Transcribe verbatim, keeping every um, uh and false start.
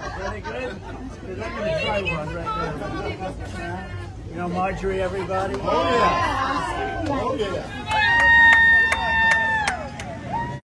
Very good? Because I'm going to try one right there. You know, Marjorie, everybody? Oh, yeah. Oh, yeah.